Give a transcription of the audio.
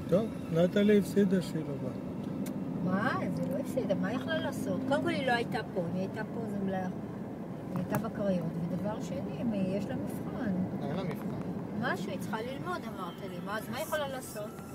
טוב, נטלי הפסידה שהיא לא באה. מה? זה לא הפסידה, מה יכלה לעשות? קודם כל היא לא הייתה פה, אם היא הייתה פה זה מלאה. היא הייתה בקריות, ודבר שני, יש לה מבחן. אין לה מבחן. משהו, היא צריכה ללמוד, אמרת לי. אז מה היא יכולה לעשות?